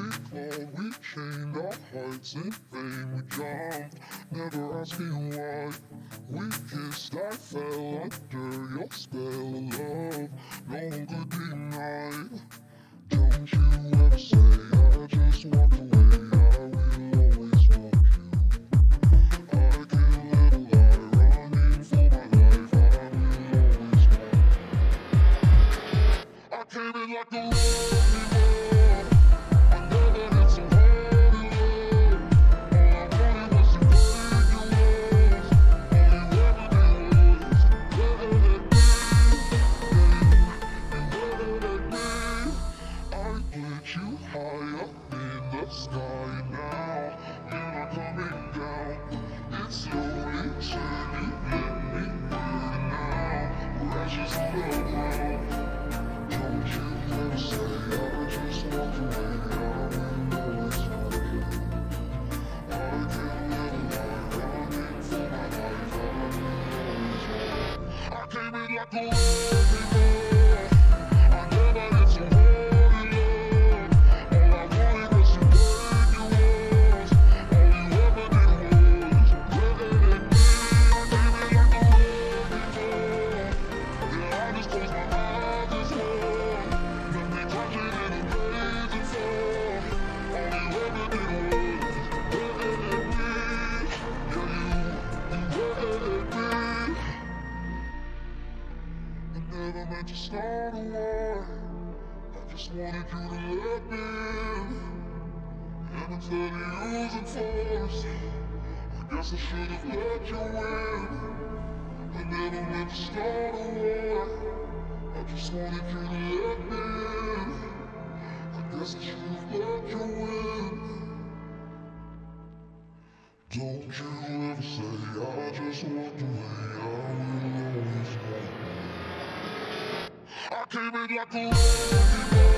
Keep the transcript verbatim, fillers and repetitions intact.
we fought, we chained our hearts in vain. We jumped, never asking why. We kissed, I fell under your spell of love. No one could deny. Don't you ever say I just walked away. I will always want you. I can't let a lie running for my life. I will always want you. I came in like a wrecking ball. I never hit so hard in love. All I wanted was to break your walls. All you ever did was let it be. You let it be. I put you high up in the sky now. You're not coming down. It's slowly turning, let me hear now. We're ashes on the ground. Don't you ever say I just walked away. I will always want you. I can't let a lie running for my life. I will always want you. I came in like a wrecking ball. I never hit so hard in love. All I wanted was to break your walls. All you ever did was let it be. I came in like a wrecking ball. Yeah, I just closed my eyes as well. Let me touch it in a blaze and fall. All you ever did was let it be. Yeah, you, you let it be. I never meant to start a war. I just wanted you to let me in. And instead of using force, I guess I should have let you win. I never meant to start a war. I just wanted you to let me in. I guess I should have let you win. Don't you ever say I just walked away. I will always want you. I came in like a wrecking ball.